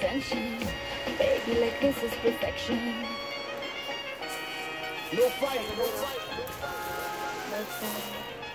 attention. Baby, like this is perfection. No fight, no fight. No fight.